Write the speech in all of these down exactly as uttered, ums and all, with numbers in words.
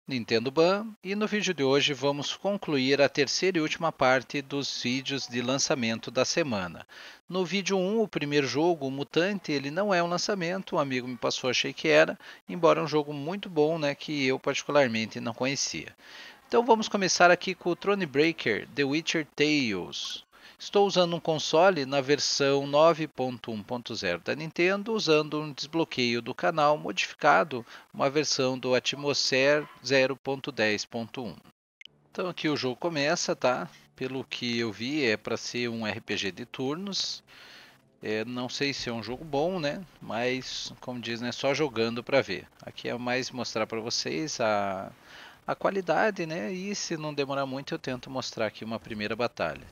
Nintendo Ban, e no vídeo de hoje vamos concluir a terceira e última parte dos vídeos de lançamento da semana. No vídeo um, o primeiro jogo, o Mutante, ele não é um lançamento, um amigo me passou, achei que era, embora um jogo muito bom, né, que eu particularmente não conhecia. Então vamos começar aqui com o Thronebreaker The Witcher Tales. Estou usando um console na versão nove ponto um ponto zero da Nintendo, usando um desbloqueio do canal modificado, uma versão do Atmosphere zero ponto dez ponto um. Então aqui o jogo começa, tá? Pelo que eu vi é para ser um R P G de turnos. É, não sei se é um jogo bom, né? Mas como diz, né? Só jogando para ver. Aqui é mais mostrar para vocês a a qualidade, né? E se não demorar muito, eu tento mostrar aqui uma primeira batalha.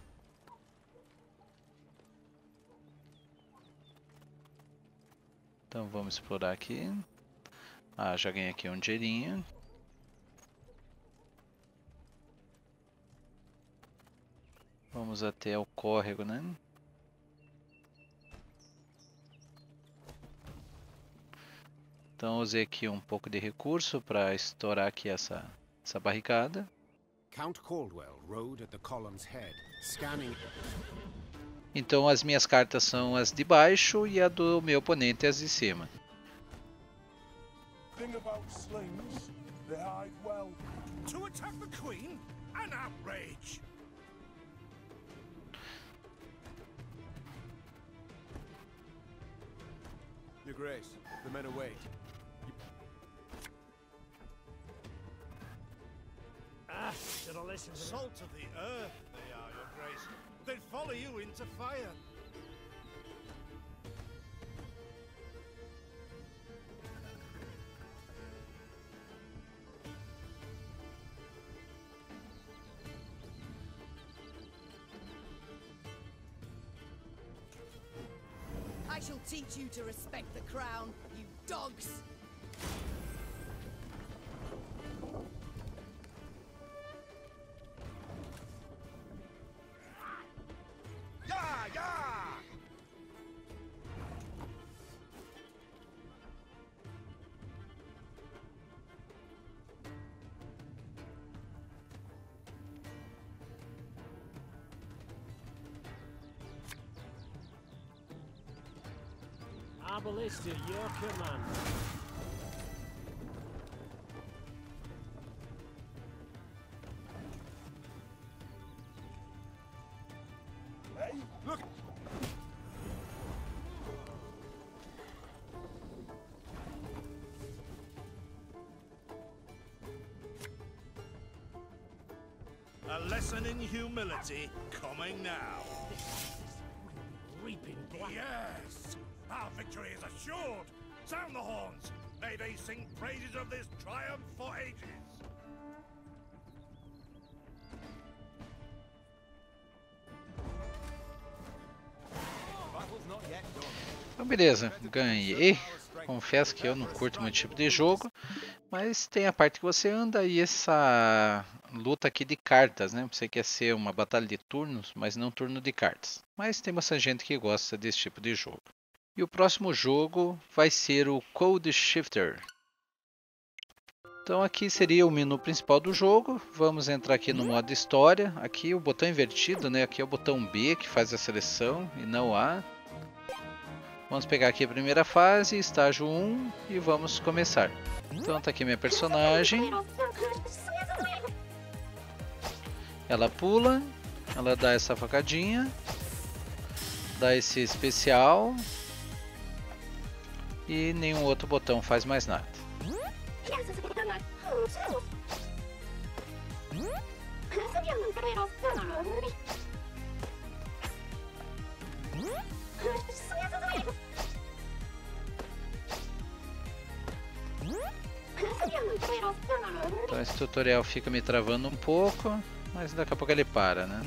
Então vamos explorar aqui. Ah, já ganhei aqui um dinheirinho. Vamos até o córrego, né? Então usei aqui um pouco de recurso para estourar aqui essa, essa barricada. Count Caldwell rode at the column's head, scanning. Então as minhas cartas são as de baixo e a do meu oponente as de cima. Thing about slings, they hide well. To attack the Queen? An outrage! Your Grace, the men await. Ah, should I listen to Salt of the earth, they are, Your Grace. They'd follow you into fire. I shall teach you to respect the crown, you dogs! Yeah, yeah! Arbalist at your command. Hey, look! A lesson in humility coming now. Reaping black. Yes! Our victory is assured! Sound the horns! May they sing praises of this triumph for ages! Battle's not yet done. Então beleza, ganhei. Confesso que eu não curto muito tipo de jogo, mas tem a parte que você anda e essa luta aqui de cartas, né? Você quer ser uma batalha de turnos, mas não turno de cartas. Mas tem bastante gente que gosta desse tipo de jogo. E o próximo jogo vai ser o Code Shifter. Então aqui seria o menu principal do jogo. Vamos entrar aqui no modo história. Aqui o botão invertido, né? Aqui é o botão B que faz a seleção e não A. Vamos pegar aqui a primeira fase, estágio um, e vamos começar. Então tá aqui minha personagem. Ela pula, ela dá essa facadinha, dá esse especial e nenhum outro botão faz mais nada. Então esse tutorial fica me travando um pouco, mas daqui a pouco ele para, né?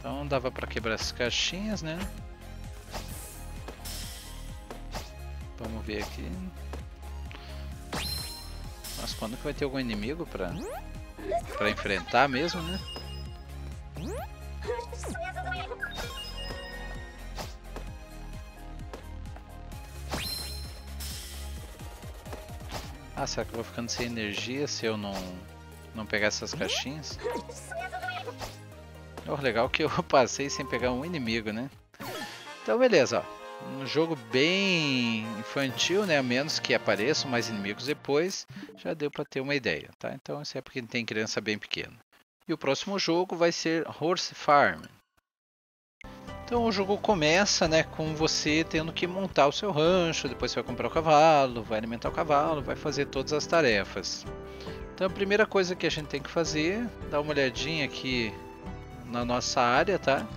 Então dava pra quebrar essas caixinhas, né? Vamos ver aqui. Mas quando que vai ter algum inimigo pra, pra enfrentar mesmo, né? Ah, será que eu vou ficando sem energia se eu não, não pegar essas caixinhas? Oh, legal que eu passei sem pegar um inimigo, né? Então beleza, ó. Um jogo bem infantil, né? A menos que apareçam mais inimigos depois, já deu para ter uma ideia, tá? Então isso é porque tem criança bem pequena. E o próximo jogo vai ser Horse Farm. Então o jogo começa, né, com você tendo que montar o seu rancho, depois você vai comprar o cavalo, vai alimentar o cavalo, vai fazer todas as tarefas. Então a primeira coisa que a gente tem que fazer, dar uma olhadinha aqui na nossa área, tá?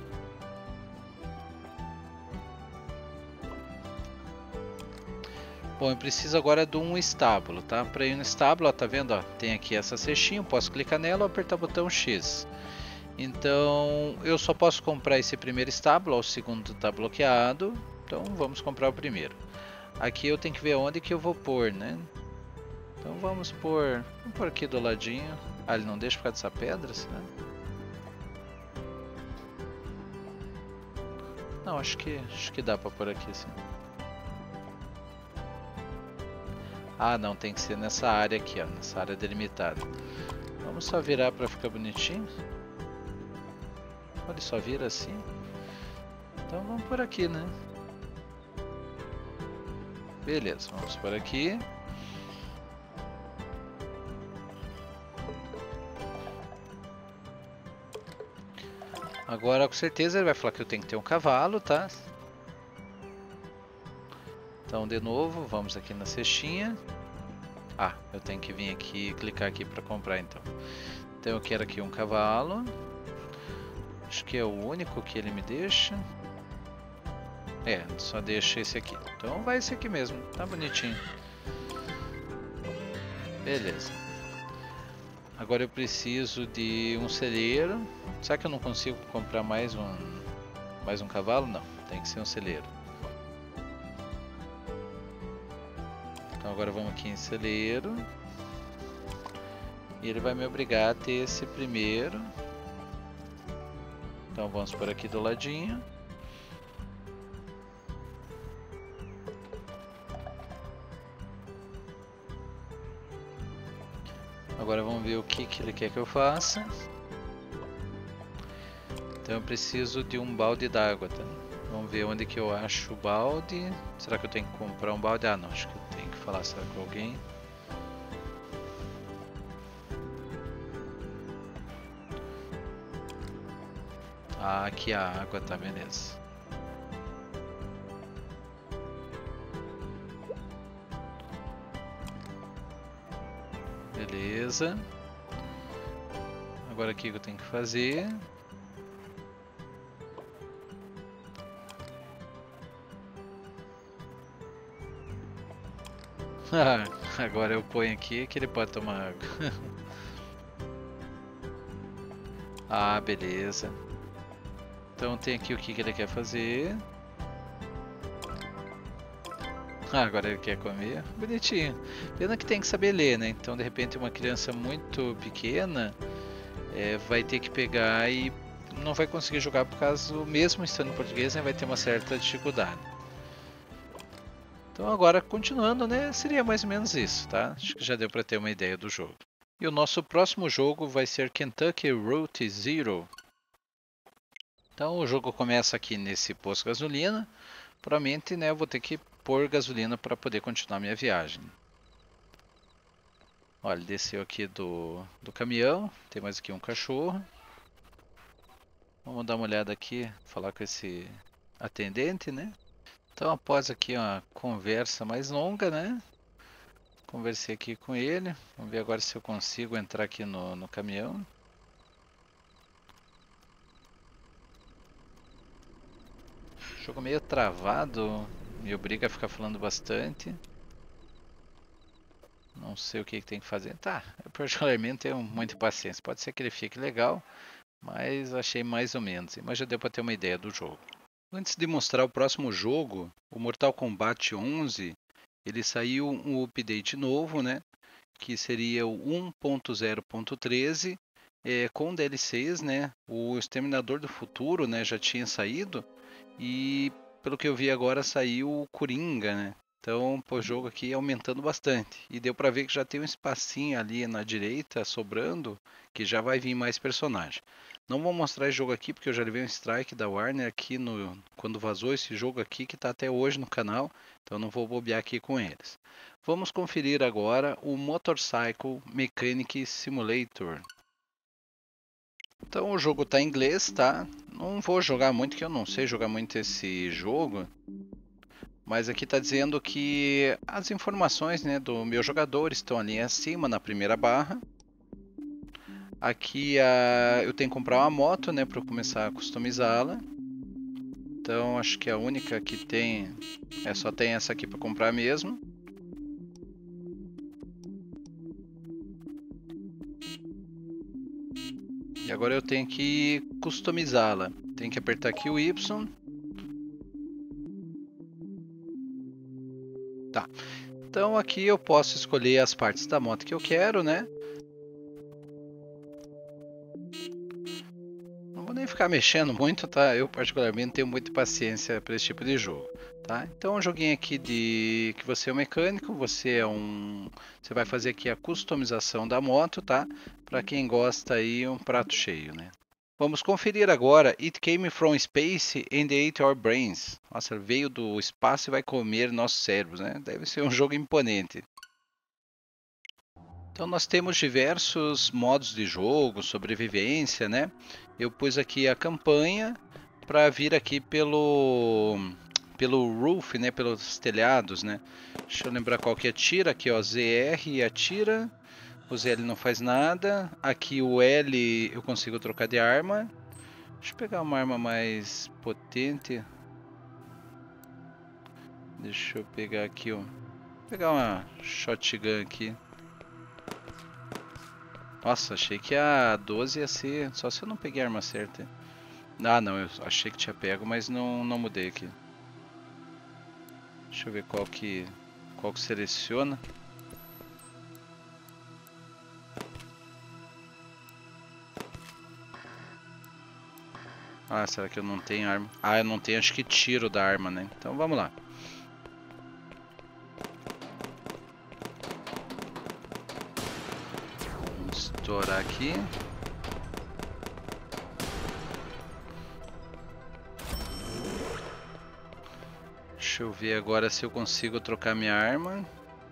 Bom, eu preciso agora de um estábulo, tá? Para ir no estábulo, ó, tá vendo? Ó, tem aqui essa cestinha, eu posso clicar nela ou apertar o botão X. Então, eu só posso comprar esse primeiro estábulo, ó, o segundo está bloqueado. Então, vamos comprar o primeiro. Aqui eu tenho que ver onde que eu vou pôr, né? Então, vamos pôr, vamos pôr aqui do ladinho. Ah, ele não deixa por causa dessa pedra, será? Não, acho que, acho que dá para pôr aqui, sim. Ah, não, tem que ser nessa área aqui, ó, nessa área delimitada. Vamos só virar para ficar bonitinho. Olha, só vira assim. Então vamos por aqui, né? Beleza, vamos por aqui. Agora com certeza ele vai falar que eu tenho que ter um cavalo, tá? Então de novo, vamos aqui na cestinha. Ah, eu tenho que vir aqui e clicar aqui para comprar então. Então eu quero aqui um cavalo. Acho que é o único que ele me deixa. É, só deixa esse aqui. Então vai esse aqui mesmo, tá bonitinho. Beleza. Agora eu preciso de um celeiro. Será que eu não consigo comprar mais um, mais um cavalo? Não, tem que ser um celeiro. Então agora vamos aqui em celeiro. E ele vai me obrigar a ter esse primeiro. Então vamos por aqui do ladinho. Agora vamos ver o que, que ele quer que eu faça. Então eu preciso de um balde d'água, tá? Vamos ver onde que eu acho o balde. Será que eu tenho que comprar um balde? Ah, não, acho que eu tenho que falar será, com alguém. Ah, aqui a água, tá, beleza. Beleza. Agora aqui que eu tenho que fazer. Ah, agora eu ponho aqui que ele pode tomar água. Ah, beleza. Então tem aqui o que, que ele quer fazer. Ah, agora ele quer comer. Bonitinho. Pena que tem que saber ler, né? Então de repente uma criança muito pequena é, vai ter que pegar e não vai conseguir jogar por causa, mesmo estando em português, né, vai ter uma certa dificuldade. Então agora continuando, né, seria mais ou menos isso, tá? Acho que já deu para ter uma ideia do jogo. E o nosso próximo jogo vai ser Kentucky Route Zero. Então o jogo começa aqui nesse posto de gasolina. Provavelmente, né, eu vou ter que pôr gasolina para poder continuar minha viagem. Olha, ele desceu aqui do, do caminhão. Tem mais aqui um cachorro. Vamos dar uma olhada aqui, falar com esse atendente, né? Então após aqui uma conversa mais longa, né? Conversei aqui com ele. Vamos ver agora se eu consigo entrar aqui no, no caminhão. Jogo meio travado, me obriga a ficar falando bastante. Não sei o que, que tem que fazer. Tá, eu particularmente tenho muita paciência. Pode ser que ele fique legal, mas achei mais ou menos, mas já deu para ter uma ideia do jogo. Antes de mostrar o próximo jogo, o Mortal Kombat onze, ele saiu um update novo, né? Que seria o um ponto zero ponto treze, é, com D L Cs, né? O Exterminador do Futuro, né, já tinha saído, e pelo que eu vi agora saiu o Coringa, né? Então, o jogo aqui aumentando bastante. E deu para ver que já tem um espacinho ali na direita sobrando, que já vai vir mais personagem. Não vou mostrar esse jogo aqui, porque eu já levei um strike da Warner aqui no, quando vazou esse jogo aqui, que está até hoje no canal. Então não vou bobear aqui com eles. Vamos conferir agora o Motorcycle Mechanic Simulator. Então o jogo está em inglês, tá? Não vou jogar muito, que eu não sei jogar muito esse jogo. Mas aqui está dizendo que as informações, né, do meu jogador estão ali acima na primeira barra. Aqui a, eu tenho que comprar uma moto, né, para eu começar a customizá-la. Então acho que a única que tem, é só tem essa aqui para comprar mesmo. E agora eu tenho que customizá-la. Tenho que apertar aqui o Y. Tá. Então aqui eu posso escolher as partes da moto que eu quero, né? Não vou nem ficar mexendo muito, tá? Eu particularmente tenho muita paciência para esse tipo de jogo, tá? Então um joguinho aqui de que você é um mecânico, você é um, você vai fazer aqui a customização da moto, tá? Para quem gosta aí, um prato cheio, né? Vamos conferir agora. It came from space and ate our brains. Nossa, veio do espaço e vai comer nossos cérebros, né? Deve ser um jogo imponente. Então nós temos diversos modos de jogo, sobrevivência, né? Eu pus aqui a campanha para vir aqui pelo pelo roof, né? Pelos telhados, né? Deixa eu lembrar qual que atira aqui, ó. Z R atira. O Z L não faz nada. Aqui o L eu consigo trocar de arma. Deixa eu pegar uma arma mais potente. Deixa eu pegar aqui, ó. Vou pegar uma shotgun aqui. Nossa, achei que a doze ia ser... Só se eu não peguei a arma certa. Ah, não. Eu achei que tinha pego, mas não, não mudei aqui. Deixa eu ver qual que... Qual que seleciona. Ah, será que eu não tenho arma? Ah, eu não tenho, acho que tiro da arma, né? Então vamos lá. Vamos estourar aqui. Deixa eu ver agora se eu consigo trocar minha arma.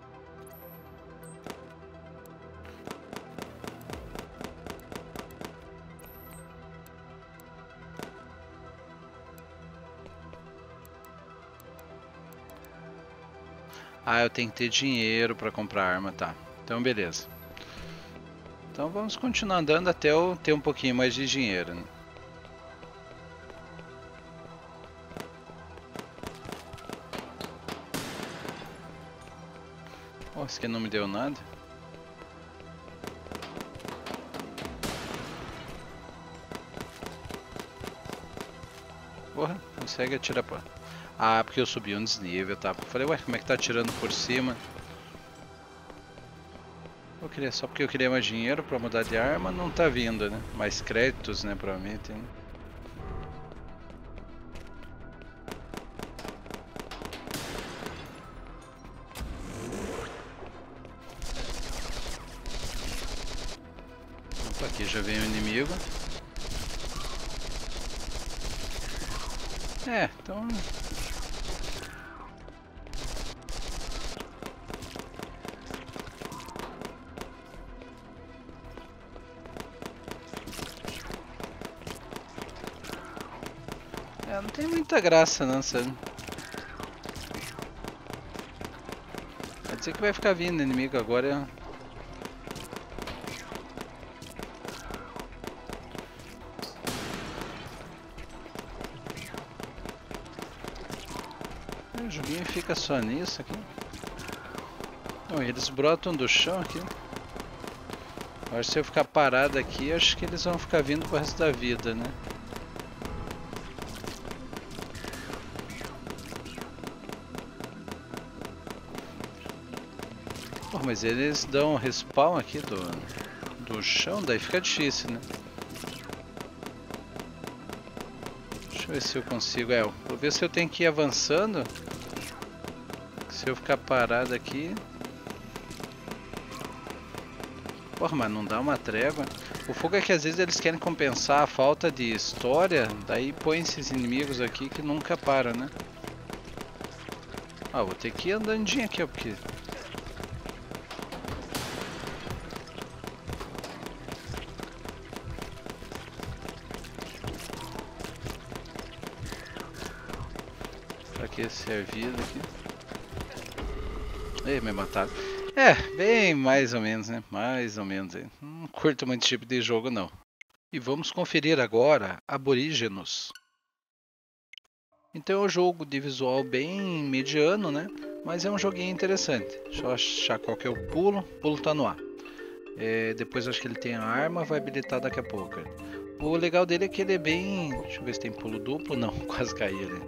Ah, eu tenho que ter dinheiro para comprar arma, tá. Então beleza. Então vamos continuar andando até eu ter um pouquinho mais de dinheiro, né? Oh, esse aqui não me deu nada. Porra, consegue atirar pra... Ah, porque eu subi um desnível, tá? Falei, ué, como é que tá atirando por cima? Eu queria, só porque eu queria mais dinheiro pra mudar de arma, não tá vindo, né? Mais créditos, né, provavelmente, né? Opa, aqui já vem o inimigo. É, então... É, não tem muita graça não, sabe? Vai dizer que vai ficar vindo inimigo agora. O joguinho fica só nisso aqui. Não, eles brotam do chão aqui. Agora se eu ficar parado aqui, acho que eles vão ficar vindo pro resto da vida, né? Pô, mas eles dão respawn aqui do, do chão, daí fica difícil, né? Deixa eu ver se eu consigo, é, vou ver se eu tenho que ir avançando. Se eu ficar parado aqui... Porra, mas não dá uma trégua. O fogo é que às vezes eles querem compensar a falta de história, daí põe esses inimigos aqui que nunca param, né? Ah, vou ter que ir andandinho aqui, ó, porque... Pra que servido aqui? Ei, me mataram. É, bem mais ou menos, né? Mais ou menos. Hein? Não curto muito tipo de jogo, não. E vamos conferir agora Aborígenos. Então é um jogo de visual bem mediano, né? Mas é um joguinho interessante. Deixa eu achar qual que é o pulo. O pulo tá no ar. É, depois acho que ele tem a arma, vai habilitar daqui a pouco. O legal dele é que ele é bem... Deixa eu ver se tem pulo duplo. Não, quase caí ali.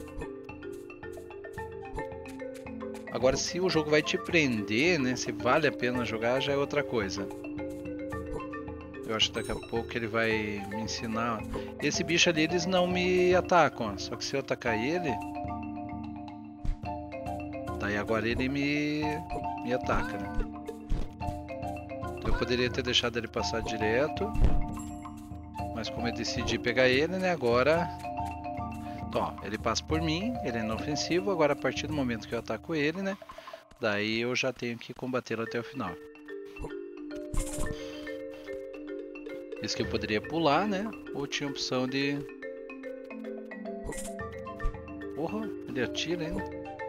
Agora, se o jogo vai te prender, né? Se vale a pena jogar, já é outra coisa. Eu acho que daqui a pouco ele vai me ensinar. Esse bicho ali, eles não me atacam. Ó. Só que se eu atacar ele... Daí agora ele me, me ataca, né? Eu poderia ter deixado ele passar direto. Mas como eu decidi pegar ele, né? Agora... Ó, ele passa por mim, ele é inofensivo, agora a partir do momento que eu ataco ele, né? Daí eu já tenho que combatê-lo até o final. Isso que eu poderia pular, né? Ou tinha a opção de... Porra, ele atira ainda.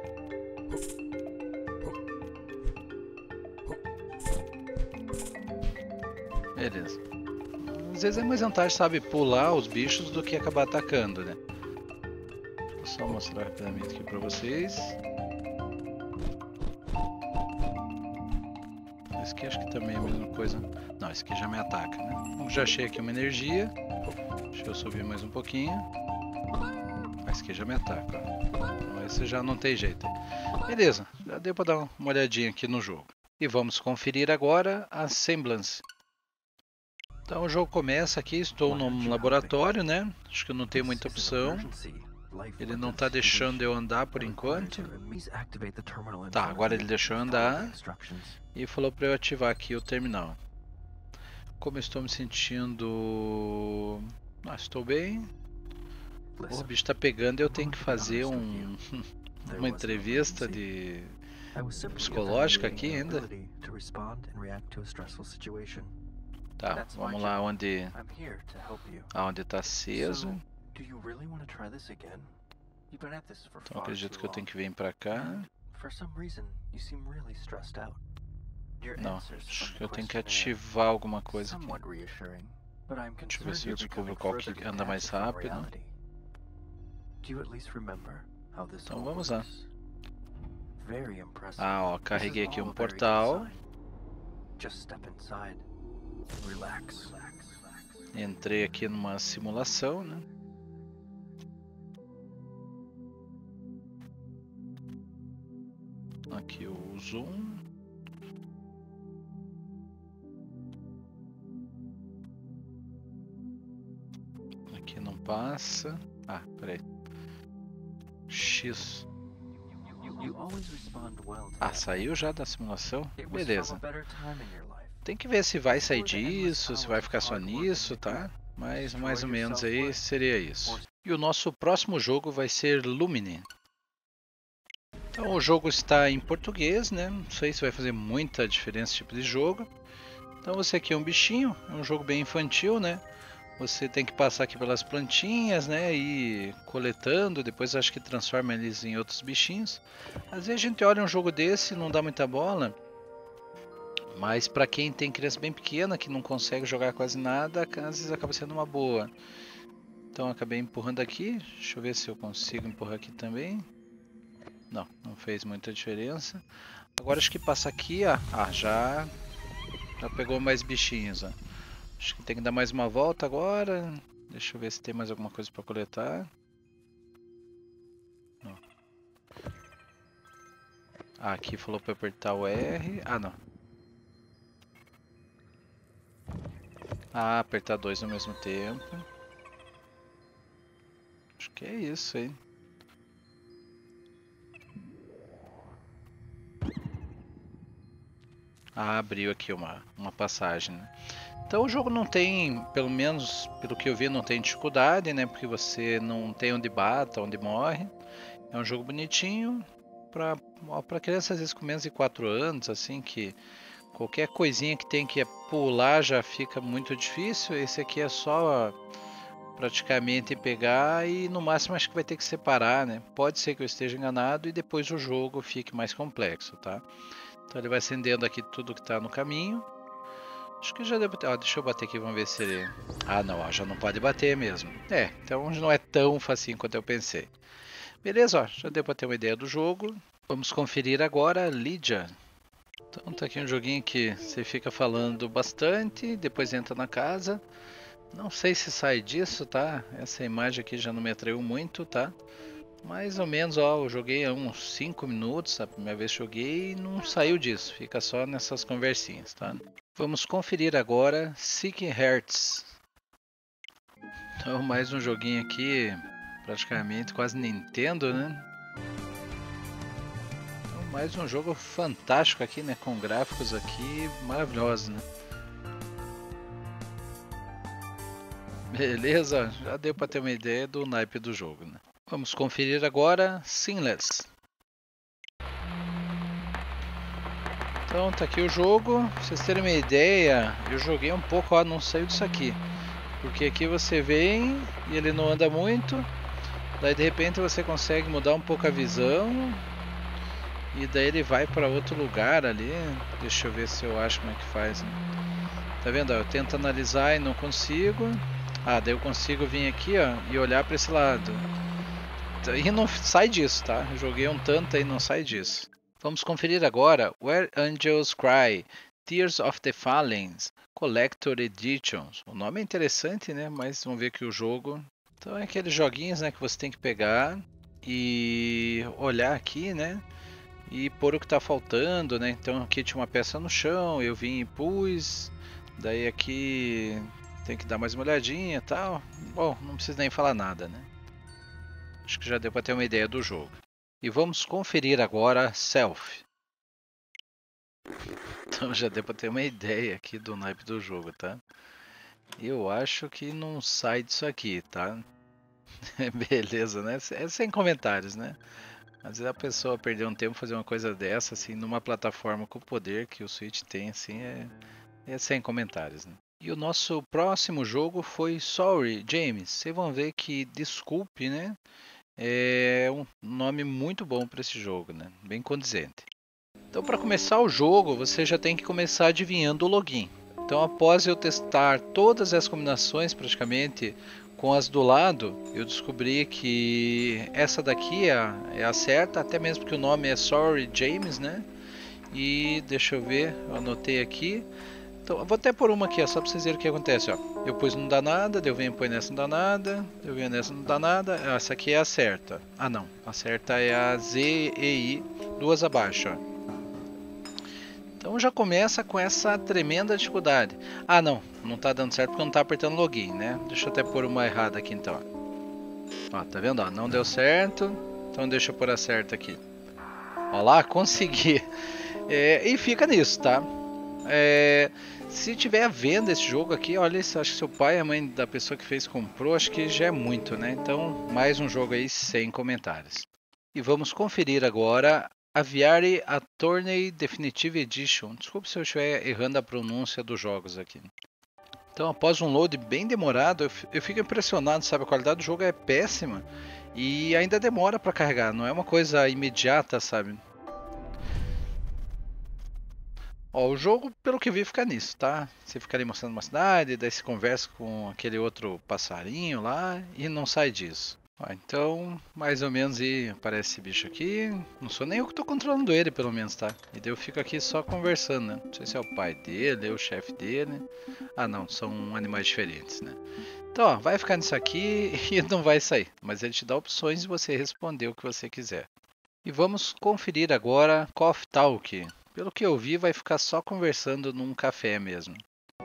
Beleza. Às vezes é mais vantagem, sabe, pular os bichos do que acabar atacando, né? Vou só mostrar rapidamente aqui pra vocês. Esse aqui acho que também é a mesma coisa. Não, esse aqui já me ataca, né? Bom, já achei aqui uma energia. Deixa eu subir mais um pouquinho. Esse aqui já me ataca, ó. Então esse já não tem jeito. Beleza, já deu pra dar uma olhadinha aqui no jogo. E vamos conferir agora a Semblance. Então o jogo começa aqui, estou num laboratório, né? Acho que eu não tenho muita opção. Ele não está deixando eu andar por enquanto. Tá, agora ele deixou eu andar. E falou para eu ativar aqui o terminal. Como eu estou me sentindo... Ah, estou bem. O bicho está pegando, eu tenho que fazer um... uma entrevista de... psicológica aqui ainda. Tá, vamos lá onde... aonde está aceso. Então acredito que eu tenho que vir pra cá. Não, acho que eu tenho que ativar alguma coisa aqui. Deixa eu ver se eu descubro qual que anda mais rápido. Então vamos lá. Ah, ó, carreguei aqui um portal. Entrei aqui numa simulação, né? Aqui o zoom. Aqui não passa. Ah, peraí. X. Ah, saiu já da simulação? Beleza. Tem que ver se vai sair disso, se vai ficar só nisso, tá? Mas mais ou menos aí seria isso. E o nosso próximo jogo vai ser Lumine. Então o jogo está em português, né? Não sei se vai fazer muita diferença esse tipo de jogo. Então você aqui é um bichinho, é um jogo bem infantil, né? Você tem que passar aqui pelas plantinhas, né? E coletando, depois acho que transforma eles em outros bichinhos. Às vezes a gente olha um jogo desse e não dá muita bola. Mas para quem tem criança bem pequena, que não consegue jogar quase nada, às vezes acaba sendo uma boa. Então acabei empurrando aqui. Deixa eu ver se eu consigo empurrar aqui também. Não, não fez muita diferença. Agora acho que passa aqui, ó. Ah, já, já pegou mais bichinhos, ó. Acho que tem que dar mais uma volta agora. Deixa eu ver se tem mais alguma coisa para coletar. Não. Ah, aqui falou para apertar o R. Ah, não. Ah, apertar dois ao mesmo tempo. Acho que é isso aí. Ah, abriu aqui uma, uma passagem, né? Então o jogo não tem, pelo menos pelo que eu vi, não tem dificuldade, né? Porque você não tem onde bata, onde morre. É um jogo bonitinho para para crianças às vezes com menos de quatro anos, assim, que qualquer coisinha que tem que pular já fica muito difícil. Esse aqui é só praticamente pegar e no máximo acho que vai ter que separar, né? Pode ser que eu esteja enganado e depois o jogo fique mais complexo, tá? Então ele vai acendendo aqui tudo que está no caminho. Acho que já deve ter... Ah, deixa eu bater aqui, vamos ver se ele... Ah não, ó, já não pode bater mesmo. É, então não é tão facinho quanto eu pensei. Beleza, ó, já deu para ter uma ideia do jogo. Vamos conferir agora Lydia. Então tá aqui um joguinho que você fica falando bastante, depois entra na casa. Não sei se sai disso, tá? Essa imagem aqui já não me atraiu muito, tá? Mais ou menos, ó, eu joguei há uns cinco minutos, a primeira vez que joguei e não saiu disso. Fica só nessas conversinhas, tá? Vamos conferir agora Seeking Hearts. Então mais um joguinho aqui, praticamente quase Nintendo, né? Então, mais um jogo fantástico aqui, né? Com gráficos aqui maravilhosos, né? Beleza, já deu para ter uma ideia do naipe do jogo, né? Vamos conferir agora Sinless. Então tá aqui o jogo, pra vocês terem uma ideia, eu joguei um pouco, ó, não saiu disso aqui. Porque aqui você vem e ele não anda muito, daí de repente você consegue mudar um pouco a visão e daí ele vai para outro lugar ali. Deixa eu ver se eu acho como é que faz, né? Tá vendo? Eu tento analisar e não consigo. Ah, daí eu consigo vir aqui, ó, e olhar para esse lado. E não sai disso, tá? Eu joguei um tanto e não sai disso. Vamos conferir agora Where Angels Cry, Tears of the Fallen, Collector Editions. O nome é interessante, né? Mas vamos ver aqui o jogo. Então é aqueles joguinhos, né, que você tem que pegar e olhar aqui, né? E pôr o que está faltando, né? Então aqui tinha uma peça no chão, eu vim e pus. Daí aqui tem que dar mais uma olhadinha e tal. Bom, não precisa nem falar nada, né? Acho que já deu para ter uma ideia do jogo. E vamos conferir agora Self. Então já deu para ter uma ideia aqui do naipe do jogo, tá? Eu acho que não sai disso aqui, tá? Beleza, né? É sem comentários, né? Às vezes a pessoa perder um tempo fazer uma coisa dessa, assim, numa plataforma com o poder que o Switch tem, assim, é, é sem comentários, né? E o nosso próximo jogo foi Sorry, James. Vocês vão ver que, desculpe, né? É um nome muito bom para esse jogo, né? Bem condizente. Então, para começar o jogo, você já tem que começar adivinhando o login. Então, após eu testar todas as combinações, praticamente, com as do lado, eu descobri que essa daqui é a, é a certa, até mesmo porque o nome é Sorry James, né? E deixa eu ver, eu anotei aqui. Então, eu vou até pôr uma aqui, ó, só para vocês verem o que acontece, ó. Eu pus não dá nada, daí eu venho pôr nessa não dá nada, eu venho nessa não dá nada. Essa aqui é a certa. Ah não, a certa é a Z E I, duas abaixo, ó. Então já começa com essa tremenda dificuldade. Ah não, não tá dando certo porque não tá apertando login, né? Deixa eu até pôr uma errada aqui então. Ó, tá vendo? Ó, não deu certo, então deixa eu pôr a certa aqui. Ó lá, consegui. É, e fica nisso, tá? É, se tiver vendo esse jogo aqui, olha, acho que seu pai, a mãe da pessoa que fez comprou, acho que já é muito, né? Então, mais um jogo aí sem comentários. E vamos conferir agora Aviary Attorney Definitive Edition. Desculpe se eu estiver errando a pronúncia dos jogos aqui. Então, após um load bem demorado, eu fico impressionado, sabe? A qualidade do jogo é péssima e ainda demora para carregar, não é uma coisa imediata, sabe? Ó, o jogo, pelo que vi, fica nisso, tá? Você fica ali mostrando uma cidade, daí você conversa com aquele outro passarinho lá e não sai disso. Ó, então, mais ou menos aí aparece esse bicho aqui. Não sou nem eu que tô controlando ele, pelo menos, tá? E daí eu fico aqui só conversando, né? Não sei se é o pai dele, é o chefe dele. Ah, não, são animais diferentes, né? Então, ó, vai ficar nisso aqui e não vai sair. Mas ele te dá opções e você responder o que você quiser. E vamos conferir agora Coffee Talk. Pelo que eu vi, vai ficar só conversando num café mesmo.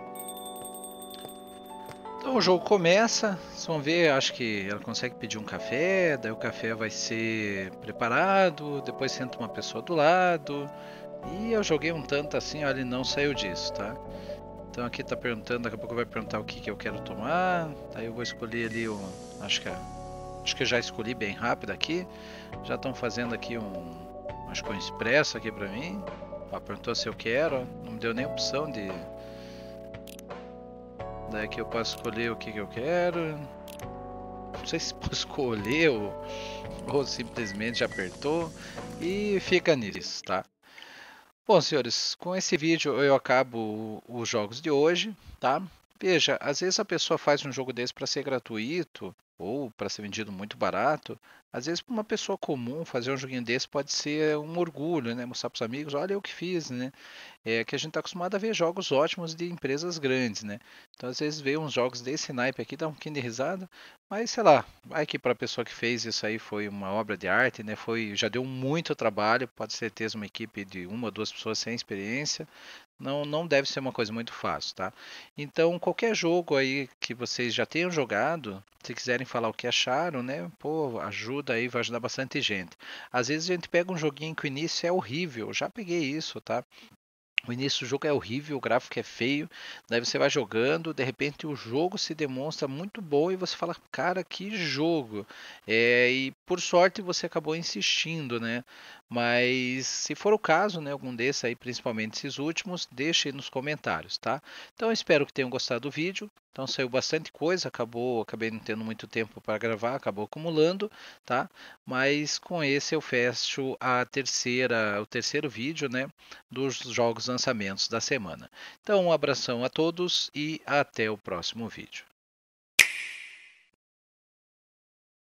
Então o jogo começa, vocês vão ver, acho que ela consegue pedir um café, daí o café vai ser preparado, depois senta uma pessoa do lado. E eu joguei um tanto assim, ó, ele não saiu disso, tá? Então aqui tá perguntando, daqui a pouco vai perguntar o que, que eu quero tomar. Daí eu vou escolher ali o. Acho que, acho que eu já escolhi bem rápido aqui. Já estão fazendo aqui um. Acho que um expresso aqui pra mim. Ó, perguntou se eu quero, ó, não me deu nem opção de. Daí aqui eu posso escolher o que, que eu quero. Não sei se posso escolher ou, ou simplesmente apertou. E fica nisso, tá? Bom, senhores, com esse vídeo eu acabo os jogos de hoje, tá? Veja, às vezes a pessoa faz um jogo desse para ser gratuito ou para ser vendido muito barato. Às vezes, para uma pessoa comum fazer um joguinho desse pode ser um orgulho, né? Mostrar para os amigos, olha eu que fiz, né? É que a gente está acostumado a ver jogos ótimos de empresas grandes, né? Então, às vezes, vê uns jogos desse naipe aqui, dá um pouquinho de risada, mas sei lá, vai que para a pessoa que fez isso aí foi uma obra de arte, né? Foi, já deu muito trabalho, pode ser ter uma equipe de uma ou duas pessoas sem experiência. Não, não deve ser uma coisa muito fácil, tá? Então, qualquer jogo aí que vocês já tenham jogado, se quiserem falar o que acharam, né? Pô, ajuda aí, vai ajudar bastante gente. Às vezes a gente pega um joguinho que o início é horrível, eu já peguei isso, tá? O início do jogo é horrível, o gráfico é feio, daí você vai jogando, de repente o jogo se demonstra muito bom e você fala, cara, que jogo! É, e por sorte você acabou insistindo, né? Mas se for o caso, né, algum desses aí, principalmente esses últimos, deixe aí nos comentários, tá? Então eu espero que tenham gostado do vídeo. Então saiu bastante coisa, acabou, acabei não tendo muito tempo para gravar, acabou acumulando, tá? Mas com esse eu fecho a terceira, o terceiro vídeo, né, dos jogos lançamentos da semana. Então, um abração a todos e até o próximo vídeo.